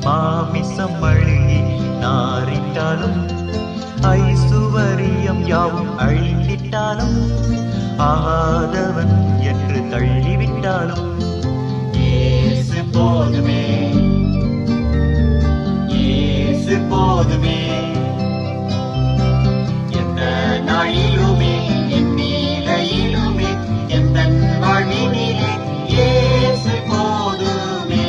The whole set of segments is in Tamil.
மாமிசம் அழுகி நாரிட்டாலும் ஐசுவரியம் யாவும் அழிந்திட்டாலும் ஆகாதவன் என்று தள்ளிவிட்டாலும் இயேசு போதுமே, இயேசு போதுமே. எந்த நாளிலுமே என் நிலையிலுமே எந்த வாழ்வினிலே இயேசு போதுமே.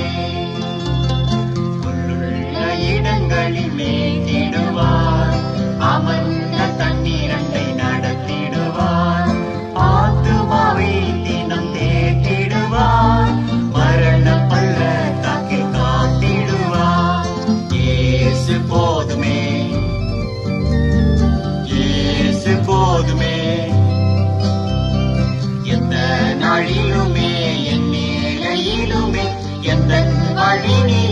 உள்ளுள்ள இடங்களில் மேய்த்திடுவார், அமர்ந்த தண்ணீரண்டை நடத்திடுவார், ஆத்துமாவை தினம் தேற்றிடுவார், மரண பள்ளத்தாக்கில் காத்திடுவார். இயேசு போதுமே, இயேசு போதுமே. எந்த நாளிலுமே என் நிலையிலுமே எந்த வாழ்வினிலே